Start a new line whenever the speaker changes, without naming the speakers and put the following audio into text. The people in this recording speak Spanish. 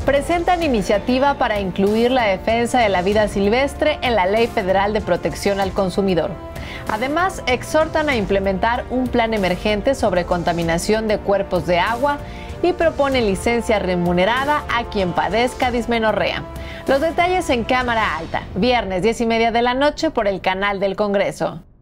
Presentan iniciativa para incluir la defensa de la vida silvestre en la Ley Federal de Protección al Consumidor. Además, exhortan a implementar un plan emergente sobre contaminación de cuerpos de agua y proponen licencia remunerada a quien padezca dismenorrea. Los detalles en Cámara Alta, viernes 10:30 de la noche por el canal del Congreso.